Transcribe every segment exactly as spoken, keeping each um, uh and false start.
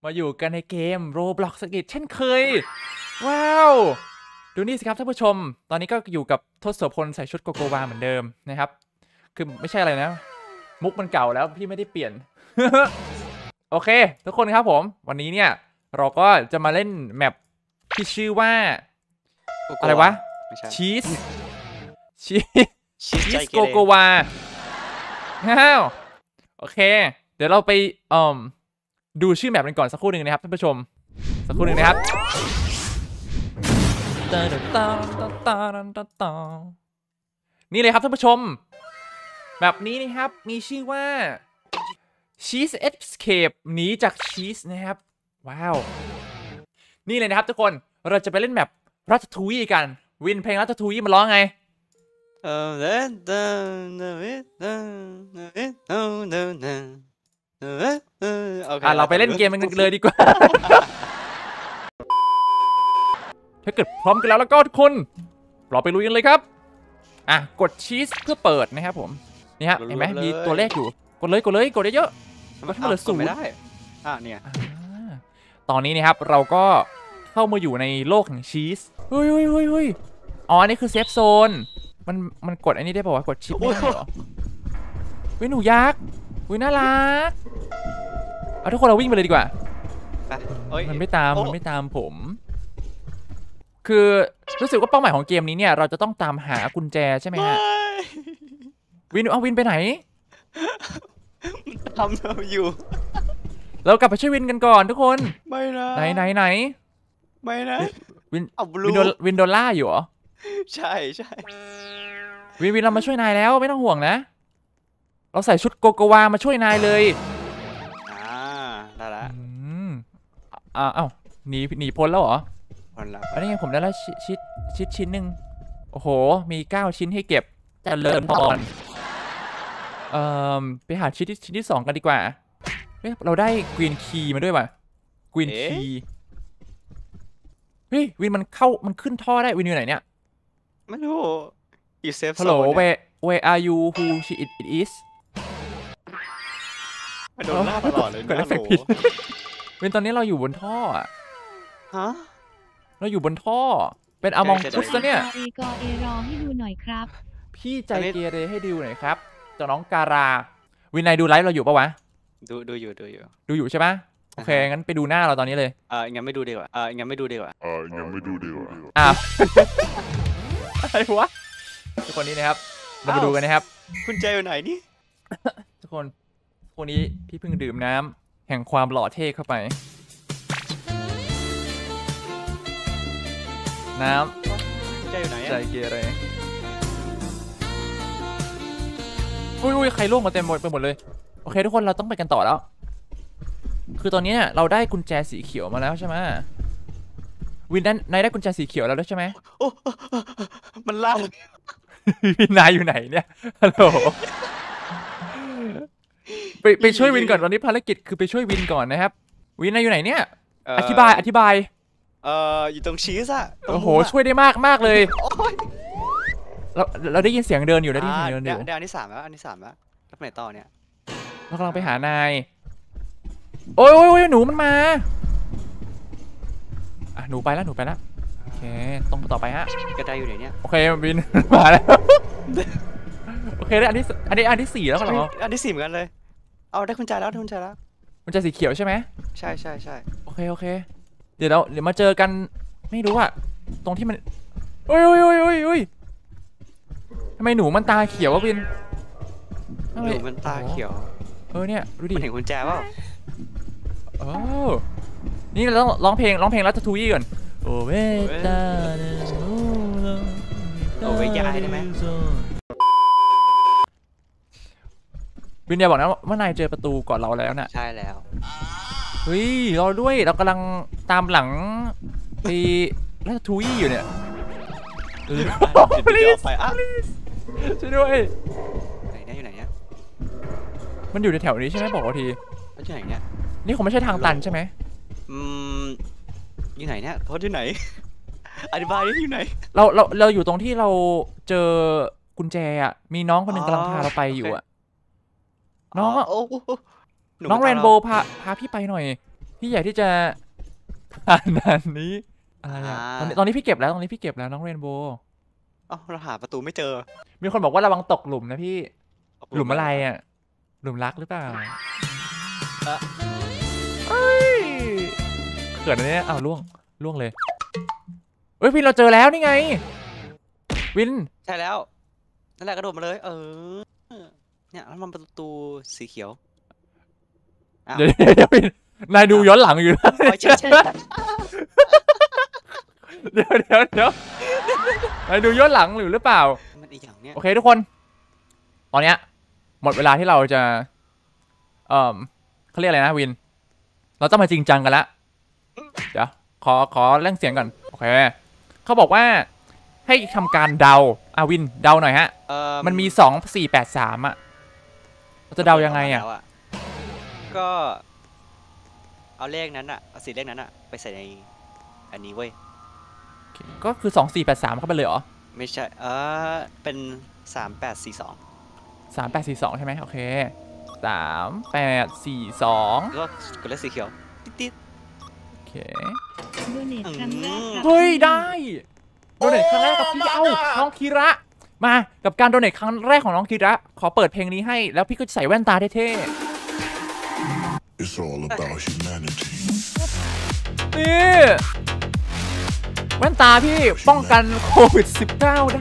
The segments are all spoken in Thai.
มาอยู่กันในเกม Roblox สกิทเช่นเคยว้าวดูนี่สิครับท่านผู้ชมตอนนี้ก็อยู่กับทศพลใส่ชุดโกโกวาเหมือนเดิมนะครับคือไม่ใช่อะไรนะมุกมันเก่าแล้วพี่ไม่ได้เปลี่ยน โอเคทุกคนครับผมวันนี้เนี่ยเราก็จะมาเล่นแมปที่ชื่อว่าอะไรวะชีสชีสชีสโกโกวาฮ้าวโอเคเดี๋ยวเราไปอ่อดูชื่อแมปกันก่อนสักครู่หนึ่งนะครับท่านผู้ชมสักครู่หนึ่งนะครับนี่เลยครับท่านผู้ชมแบบนี้นะครับมีชื่อว่า Cheese Escape หนีจากชีสนะครับว้าวนี่เลยนะครับทุกคนเราจะไปเล่นแมปรัตทูวี่กันวินเพลงรัตทูวี่มันร้องไงเออเล่นเดินเดินเดินเดินเดินเดินเดินอ่ะเราไปเล่นเกมกันเลยดีกว่าถ้าเกิดพร้อมกันแล้วแล้วก็ทุกคนเราไปลุยกันเลยครับอ่ะกดชีสเพื่อเปิดนะครับผมนี่ฮะเห็นไหมมีตัวเลขอยู่กดเลยกดเลยกดเยอะๆก็ถ้าเหลือศูนย์ไม่ได้อ่ะเนี่ยตอนนี้นะครับเราก็เข้ามาอยู่ในโลกของชีสเฮ้ยเฮ้ยเฮ้ยเฮ้ยอ๋ออันนี้คือเซฟโซนมันมันกดอันนี้ได้ป่าวะกดชิปไม่ได้เหรอวิหนูยักษ์วิน่ารักเอาทุกคนเราวิ่งไปเลยดีกว่ามันไม่ตามมันไม่ตามผมคือรู้สึกว่าเป้าหมายของเกมนี้เนี่ยเราจะต้องตามหากุญแจใช่ไหมฮะวินเอาวินไปไหนทำเราอยู่เรากลับไปช่วยวินกันก่อนทุกคนไม่นะไหนไหนไหนไม่นะวินวินโดวินโดล่าอยู่เหรอใช่ใช่วินวินเรามาช่วยนายแล้วไม่ต้องห่วงนะเราใส่ชุดโกโกวามาช่วยนายเลยอ่าได้ละอ่าเอ้าหนีหนีพ้นแล้วเหรอพ้นแล้วอันนี้ไงผมได้แล้วชิดชิดชิ้นหนึ่งโอ้โหมีเก้าชิ้นให้เก็บจะเริ่มก่อนเอ่อไปหาชิ้นที่ชิ้นที่สองกันดีกว่าเราได้กรีนคีย์มาด้วยว่ะกรีนคีย์เฮ้ยวินมันเข้ามันขึ้นท่อได้วินอยู่ไหนเนี่ยไม่รู้อยู่เซฟโซน Hello where where are you who she it is โดนล่าตลอดเลยนะโหวินตอนนี้เราอยู่บนท่ออ่ะฮะเราอยู่บนท่อเป็นอมองคุสซะเนี่ยเอกอเอรอให้ดูหน่อยครับพี่ใจเกเรให้ดูหน่อยครับเจ้าน้องการาวินัยดูไลฟ์เราอยู่ปะวะดูดูอยู่ดูอยู่ดูอยู่ใช่ปะโอเคงั้นไปดูหน้าเราตอนนี้เลยเอองั้นไม่ดูดีกว่าเอองั้นไม่ดูดีกว่าเอองั้นไม่ดูดีกว่าอ้าวอะไรวะทุกคนนี้นะครับเรามาดูกันนะครับคุณใจอยู่ไหนนี่ทุกคนคนนี้พี่เพิ่งดื่มน้ำแห่งความหล่อเท่เข้าไปน้ำใจอยู่ไหนใจเกเรอุ้ยอุ้ยใครล่วงมาเต็มหมดไปหมดเลยโอเคทุกคนเราต้องไปกันต่อแล้วคือตอนนี้เนี่ยเราได้กุญแจสีเขียวมาแล้วใช่ไหมวินนั้นนายได้กุญแจสีเขียวแล้วใช่ไหมโอ้มันล่าวินนายอยู่ไหนเนี่ยฮัลโหลไปไปช่วยวินก่อนตอนนี้ภารกิจคือไปช่วยวินก่อนนะครับวินนายอยู่ไหนเนี่ยอธิบายอธิบายเอ่ออยู่ตรงชีสอะโอ้โหช่วยได้มากมากเลยเราเราได้ยินเสียงเดินอยู่ได้ยินเสียงเดินอยู่เดี๋ยวอันที่สามแล้วอันที่สามแล้วแล้วไหนต่อเนี่ยเรากำลังไปหานายโอ้ยโอ้ยหนูมันมาอ่ะหนูไปแล้วหนูไปแล้วโอเคตรงต่อไปฮะกระไดอยู่ไหนเนี่ยโอเควินมาแล้วโอเคได้อันที่อันนี้อันที่สี่แล้วเหรออันที่สี่เหมือนกันเลยเอาได้คุณใจแล้วได้คุณใจแล้วมันจะสีเขียวใช่ไหมใช่ใช่ใช่โอเคโอเคเดี๋ยวเราเดี๋ยวมาเจอกันไม่รู้อะตรงที่มันโอ้ยโอ้ยโอ้ยโอ้ยโอ้ยทำไมหนูมันตาเขียววะวินหนูมันตาเขียวเออเนี่ยดูดิเห็นคุณแจเปล่าโอ้นี่เราต้องร้องเพลงร้องเพลงรัตทูยี่ก่อนโอเวตาโอเวยายได้ไหมวินอย่าบอกนะว่านายเจอประตูก่อนเราแล้วน่ะใช่แล้วเฮ้ยเราด้วยเรากำลังตามหลังไปรัตทูยี่อยู่เนี่ยเดี๋ยวไปอ่ะช่วยด้วยไหนเนี่ยอยู่ไหนเนี่ยมันอยู่ในแถวนี้ใช่ไหมบอกว่าทีแล้วที่ไหนเนี่ยนี่คงไม่ใช่ทางตันใช่ไหมอืมอยู่ไหนเนี่ยโทษที่ไหนอธิบายที่อยู่ไหนเราเราเราอยู่ตรงที่เราเจอกุญแจอ่ะมีน้องคนหนึ่งกำลังพาเราไปอยู่อ่ะน้องน้องเรนโบว์พาพาพี่ไปหน่อยพี่ใหญ่ที่จะผ่านด่านนี้อะไรอะตอนนี้ตอนนี้พี่เก็บแล้วตอนนี้พี่เก็บแล้วน้องเรนโบว์เอ้าเราหาประตูไม่เจอมีคนบอกว่าระวังตกหลุมนะพี่ตกหลุมอะไรอ่ะหลุมรักหรือเปล่าเอ่อเอ้ยเขินอันนี้อ้าวล่วงล่วงเลยเฮ้ยวินเราเจอแล้วนี่ไงวินใช่แล้วนั่นแหละกระโดดมาเลย เออเนี่ยแล้วมันประตูสีเขียวอ้าวเดี๋ยวเดี๋ยวเดี๋ยววินนายดูย้อนหลังอยู่นะไม่ใช่ใช่เดี๋ยวเดี๋ยวเดี๋ยวนายดูย้อนหลังหรือหรือเปล่ามันอีกอย่างเนี้ยโอเคทุกคนตอนเนี้ยหมดเวลาที่เราจะเอ่อเขาเรียกอะไรนะวินเราต้องมาจริงจังกันละเดี๋ยวขอขอเร่งเสียงก่อนโอเคเขาบอกว่าให้ทำการเดาอาวินเดาหน่อยฮะเอ่อมันมีสองสี่แปดสามอ่ะเราจะเดายังไงอ่ะแล้วก็ เอาเลขนั้นอะเอาสีเลขนั้นอะไปใส่ในอันนี้เว้ยก็คือสองสี่แปดสามเข้าไปเลยเหรอไม่ใช่ เออเป็นสามแปดสี่สองสามแปดสี่สองใช่ไหมโอเคสามแปดสี่สองแล้วก็กดเลขสีเขียวติดโอเคโดเนทครั้งแรกครับเฮ้ยได้โดเนทครั้งแรกกับพี่เอ้าน้องคีระมากับการโดเนทครั้งแรกของน้องคีระขอเปิดเพลงนี้ให้แล้วพี่ก็จะใส่แว่นตาเท่ It's all about humanity. ๆนี่แว่นตาพี่ป้องกันโควิด สิบเก้า ได้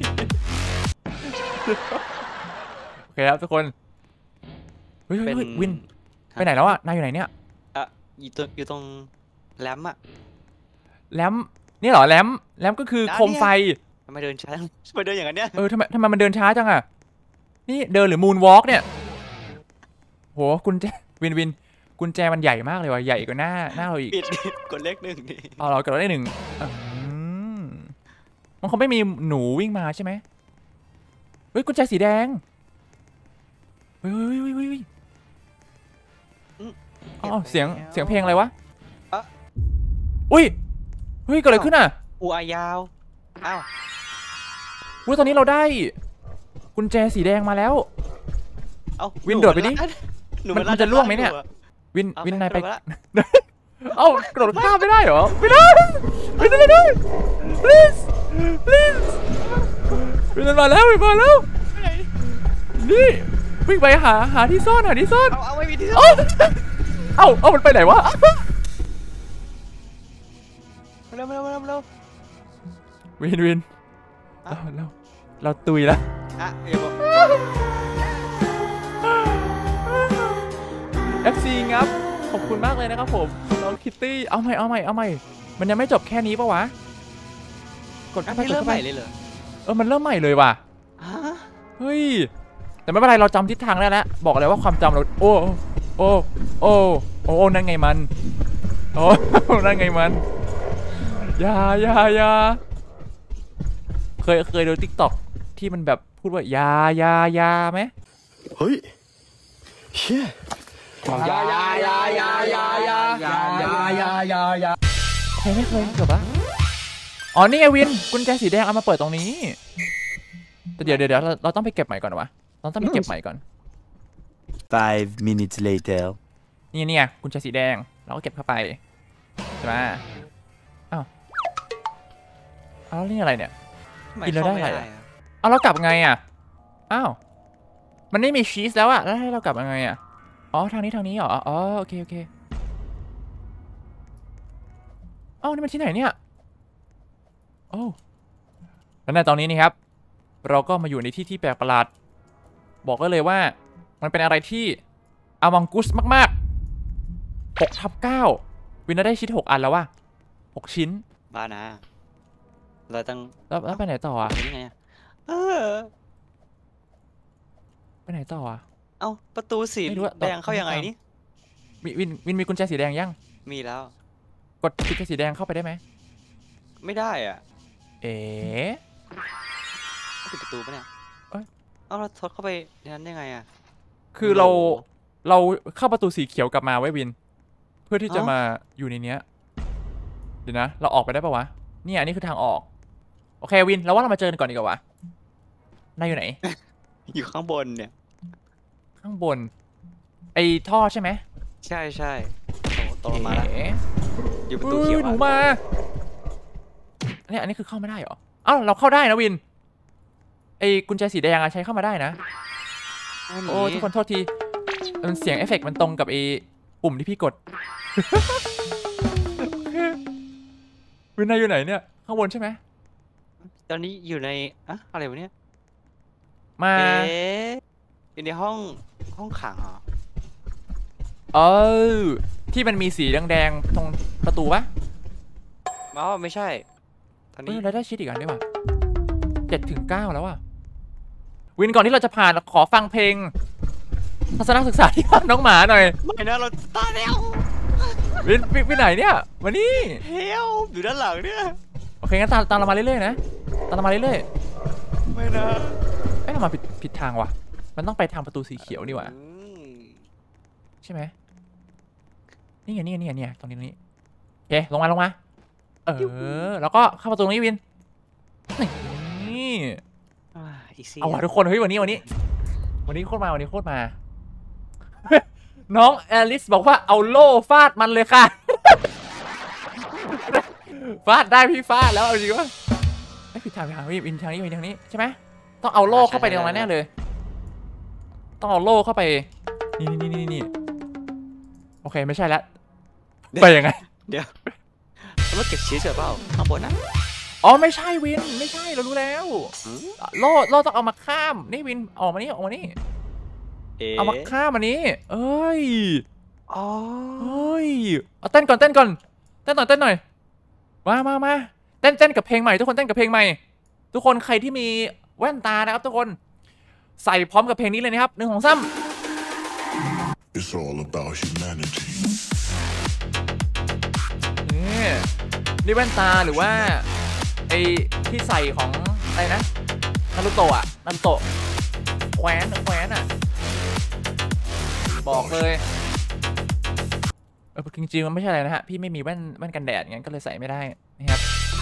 โอเคครับทุกคนเฮ้ยๆเฮ้เป็ยนเฮ้ยวินไปไหนแล้วอะนายอยู่ไหนเนี่ยอ่ะอยู่ตรงอยู่ตรงแรมอะแรมนี่เหรอแรมแรมก็คืออ่ะโคมไฟทำไมเดินช้าทำไมเดินอย่างนั้นเนี่ยเออทำไมทำไมมันเดินช้าจังอะนี่เดินหรือมูนวอล์กเนี่ยโหกุญแจวินวินกุญแจมันใหญ่มากเลยว่ะใหญ่กว่าหน้าหน้าเราอีกปิดกดเลขหนึ่งดิเอาเรากดได้หนึ่งอืมมันคงไม่มีหนูวิ่งมาใช่ไหมเฮ้ยกุญแจสีแดงเฮ้ยเฮ้ยเฮ้ยเฮ้ยเฮ้ยอ๋อเสียงเสียงเพลงอะไรวะอุ้ยเฮ้ยเกิดอะไรขึ้นอ่ะอูอายาวอ้าวอุ้ยตอนนี้เราได้กุญแจสีแดงมาแล้วเอ้าวินโดดไปดิหนูมันลามันจะล่วงไหมเนี่ยอวินเอาวินนายไปกระโดดละเอ้ากระโดดข้ามไม่ได้เหรอไม่ได้ไม่ได้ไม่ได้ please please วินมาแล้ววินมาแล้วนี่วิ่งไปหาหาที่ซ่อนหาที่ซ่อนเอาเอาไม่มีที่เอ้าเอ้าเอ้ามันไปไหนวะเร็วเร็วเร็วเร็ววินวินเราเราเราตุยแล้วอ่ะอย่าบอกเอฟ ซี งับขอบคุณมากเลยนะครับผมน้องคิตตี้เอาใหม่เอาใหม่เอาใหม่มันยังไม่จบแค่นี้ปะวะกดอัเข้าน ไปนี้กดเริ่มเข้าใหไปม่เลยเหรอเออมันเริ่มใหม่เลยว่ะฮะเฮ้ยแต่ไม่เป็นไรเราจำทิศทางได้แล้วบอกเลยว่าความจำเราโอ้โอ้โอ้โอ้นั่นไงมันโอ้ นั่นไงมันอย่าอย่าอย่าเคยเคยดูทิกตอกที่มันแบบพูดว่าอยาอยาอยาไหมเฮ้ยเชี่ยอยาอยาอยาอยาอยาอยาอยาอยาอยาอยาอยาเคยไม่เคยเกือบละอ๋อนี่ไงวินกุญแจสีแดงเอามาเปิดตรงนี้แต่เดี๋ยวเดี๋ยวเราเราต้องไปเก็บใหม่ก่อนวะเราต้องไปเก็บใหม่ก่อน Five minutes later. นี่เนี่ยกุญแจสีแดงเราก็เก็บเข้าไปใช่ไหมอ้าวอ้าวแล้วนี่อะไรเนี่ยทำมกินแล้วได้เข้าอะไรม่อะ อ้าวเรากลับไงอ่ะอ้าวมันไม่มีชีสแล้วอะแล้วให้เรากลับยังไงอ่ะอ๋อทางนี้ทางนี้เหรออ๋อโอเคโอเคอ้าวนี่มันที่ไหนเนี่ยโอ้แล้วในตอนนี้นี่ครับเราก็มาอยู่ในที่ที่แปลกประหลาดบอกได้เลยว่ามันเป็นอะไรที่อวังกุสมากๆหกทับเก้าวินได้ชิ้นหกอันแล้วว่ะหกชิ้นบ้านะเราต้องแล้วแล้วไปไหนต่ออ่ะยังไงอะเออไปไหนต่ออ่ะเอ้าประตูสีไม่รู้อะแดงเข้ายังไงนี่วิวินวินมีกุญแจสีแดงยังมีแล้วกดกุญแจสีแดงเข้าไปได้ไหมไม่ได้อ่ะเอ๋ปิดประตูปะเนี่ยเอ้ยเอ้าเราทดเข้าไปในนั้นยังไงอ่ะคือเราโอ้โหเราเข้าประตูสีเขียวกลับมาไว้วิน เพื่อที่จะเอ้ามมาอยู่ในเนี้ยเดี๋ยวนะ เราออกไปได้ปะวะเนี่ยอันนี้คือทางออกโอเควินเราว่าเรามาเจอกันก่อนดีกว่าวะนายอยู่ไหนอยู่ข้างบนเนี่ยข้างบนไอ้ท่อใช่ไหมใช่ใช่โอ้ตกลงมาแล้วเอ๋อยู่ประตูอุ้เขียวยหนูมาเนี่ยอันนี้คือเข้าไม่ได้เหรอเอ้าเราเข้าได้นะวินไอ้กุญแจสีแดงอะใช้เข้ามาได้นะโอ้ทุกคนโทษทีมันเสียงเอฟเฟกต์มันตรงกับไอ้ปุ่มที่พี่กด วินนายอยู่ไหนเนี่ยข้างบนใช่ไหมตอนนี้อยู่ในอะอะไรวะเนี่ยมาเอ๊ะอยู่ในห้องห้องขังเหรอเออที่มันมีสีแดงๆตรงประตูปะอ๋อไม่ใช่ตอนเอนี้อเราได้ชิดอีกอันด้วยว่ะเจ็ดถึงเก้าแล้วว่ะวินก่อนที่เราจะผ่านขอฟังเพลงทัศนศึกษาที่บ้านน้องหมาหน่อยไม่นะเราตายแล้ววินวินไปไหนเนี่ยมานี่เฮลอยู่ด้านหลังเนี่ยโอเคงั้นตามตามเรามาเรื่อยๆนะตามเรามาเรื่อยไม่นะๆเอ้ยเรามาผิดผิดทางว่ะมันต้องไปทางประตูสีเขียวนี่หว่าอืมใช่ไหมนี่ไงนี่ไงนี่ไงนี่ไงตรงนี้ตรงนี้โอเคลงมาลงมาเออแล้วก็เข้าประตูตรงนี้วินนี่อ่าอีซี่เอาว่ะทุกคนเฮ้ยวันนี้วันนี้ วันนี้โคตรมาวันนี้โคตรมา น้องแอลิสบอกว่าเอาโล่ฟาดมันเลยค่ะ ฟาดได้พี่ฟาดแล้วเอาจริงว่าไม่ผิดทางไปทางนี้วินทางนี้วินทางนี้ใช่ไหมต้องเอาโล่เข้าไปในตรงนั้นแน่เลย ต้องเอาโล่เข้าไปนี่นี่นี่นี่โอเคไม่ใช่แล้วไปยังไงเดี๋ยวเราเก็บชีสเถอะเปล่าข้างบนนะอ๋อไม่ใช่วินไม่ใช่เรารู้แล้วอืมโล่โล่ต้องเอามาข้ามนี่วินออกมานี่ออกมานี่เอ๊ะเอามาข้ามอันนี้ เอ้ยอ๋อเฮ้ยเอาเต้นก่อนเต้นก่อนเต้นหน่อยเต้นหน่อยมามามาเต้นเต้นกับเพลงใหม่ทุกคนเต้นกับเพลงใหม่ทุกคนใครที่มีแว่นตานะครับทุกคนใส่พร้อมกับเพลงนี้เลยนะครับหนึ่งของซ้ำ It's all about humanity. นี่นี่แว่นตาหรือว่าไอ้ที่ใส่ของอะไรนะนารูโตะอะนารูโตะแคว้นแคว้นอะบอกเลยเออจริงๆมันไม่ใช่อะไรนะฮะพี่ไม่มีแว่นแว่นกันแดดงั้นก็เลยใส่ไม่ได้นะครับ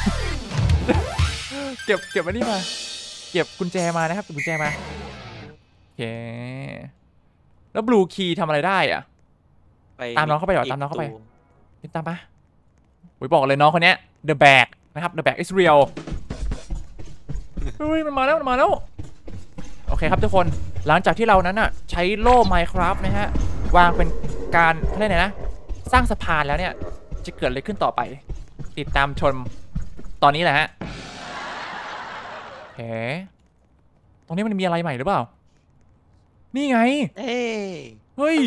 เก็บเก็บไว้นี่มาเก็บกุญแจมานะครับเก็บกุญแจมาโอเคแล้วบลูคีย์ทำอะไรได้อะไปตามน้องเข้าไปเหรออีกตามน้องเข้าไปตู้เป็นตามปะโอ้ยบอกเลยน้องคนเนี้ย the bag นะครับ the bag is real เฮ้ยมันมาแล้วมันมาแล้วโอเคครับทุกคนหลังจากที่เรานั้นอ่ะใช้โล่ Minecraft นะฮะวางเป็นการเขาเรียกไงนะสร้างสะพานแล้วเนี่ยจะเกิดอะไรขึ้นต่อไปติดตามชมตอนนี้แหละฮะโอเคตรงนี้มันมีอะไรใหม่หรือเปล่านี่ไงเอ้ยเฮ้ย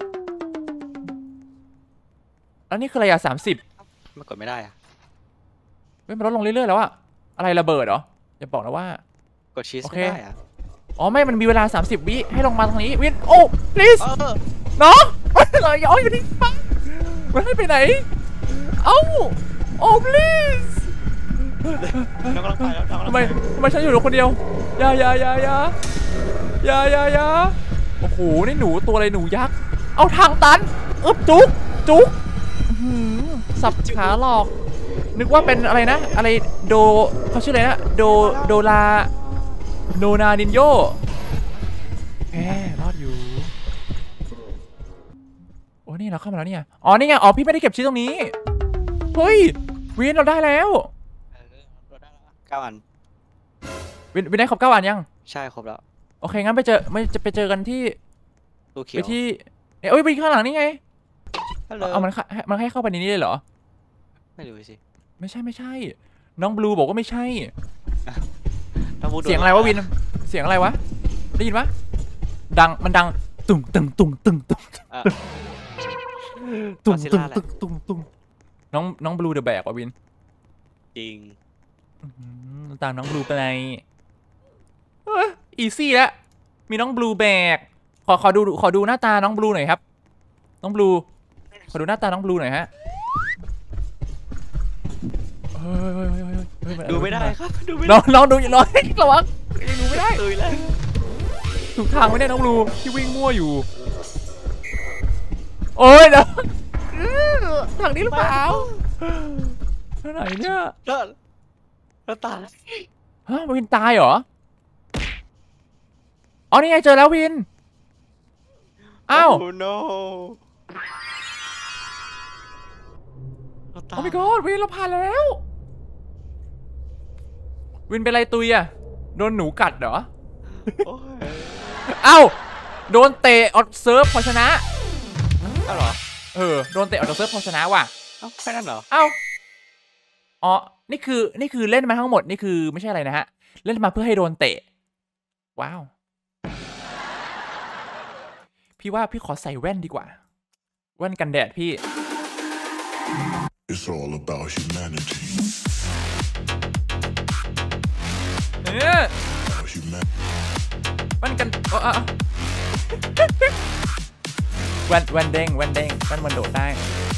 อันนี้คืออะไรอะสามสิบมันกดไม่ได้อะเฮ้ยมันลดลงเรื่อยๆแล้วอะอะไรระเบิดเหรออย่าบอกนะว่ากดชีสโอเคไม่ได้อะอ๋อไม่มันมีเวลาสามสิบวิให้ลงมาตรงนี้วินโอ้ please เออน้องเราย้อยอยู่ที่ปั๊มันให้ไปไหนเอ้าโอ้ please น้องกำลังไปแล้วน้องกำลังทำไมปทำไมฉันอยู่คนเดียวอย่าอย่าอย่าอย่าอย่าอย่าอย่าโอ้โหนี่หนูตัวอะไรหนูยักษ์เอาทางตันอึบจุกจุกอื้อหือสับขาหลอกนึกว่าเป็นอะไรนะอะไรโดเขาชื่ออะไรนะโดโดลาโนนานินโยแหมรอดอยู่โอ้นี่เราเข้ามาแล้วเนี่ยอ๋อนี่ไงอ๋อพี่ไม่ได้เก็บชิ้นตรงนี้เฮ้ยวินเราได้แล้วเออเราได้แล้วเก้าอันวินวินได้ครบเก้าอันยังใช่ครบแล้วโอเคงั้นไปเจอไม่จะไปเจอกันที่ตู้เขีไปยวที่เอ้ยไปข้างหลังนี่ไงฮัลโหลเอามันเข้ามันให้เข้าไปในนี้เลยเหรอไม่รู้สิไม่ใช่ไม่ใช่ น้องบลูบอกว่าไม่ใช่ถ้าพูดโดนเสียงอะไรวะวินเสียงอะไรวะได้ยินปะดังมันดังตุ่งตึงตุ่งตึงตุ่งอ่ะตุ่งตึง Godzilla แหละตึงตุ่งตุ่งน้องน้องบลูเดอะแบกว่ะวินจริงอื้อหือตามน้องบลูไปไหนอีซี่แล้วมีน้องบลูแบกขอขอดูขอดูหน้าตาน้องบลูหน่อยครับน้องบลูขอดูหน้าตาน้องบลูหน่อยฮะเฮ้ยเฮ้ยเฮ้ยเฮ้ยเฮ้ยนดูไม่ได้ครับดูไม่น้ได้องน้องดูอย่าร้องระวังยังดูไม่ได้ตุยแล้วถูกทางไม่ได้น้องบลูที่วิ่งมั่วอยู่โอ้ยเดี๋ยวอื้อทางนี้หรือเปล่าทางไหนเนี่ยแล้วแล้วตายฮะวินตายเหรออ๋อนี่ไงเจอแล้ววินอ้าวโอ้ no โอ้ my god วินเราผ่านแล้ว วินเป็นไรตุยอะโดนหนูกัดเหรอโอ้ยเอ้า โดนเตะออดเซิร์ฟพอชนะเอาเหรอเออ โดนเตะออดเซิร์ฟพอชนะว่ะเอ้าแค่นั้นเหรอเอ้า อ๋อ นี่คือ นี่คือเล่นมาทั้งหมด นี่คือไม่ใช่อะไรนะฮะ เล่นมาเพื่อให้โดนเตะ ว้าว พี่ว่าพี่ขอใส่แว่นดีกว่า แว่นกันแดดพี่ It's all about humanity. เออ About humanity. แว่นกันเออเออเออแว่นแว่นเด้งแว่นเด้งแว่นมันโดดได้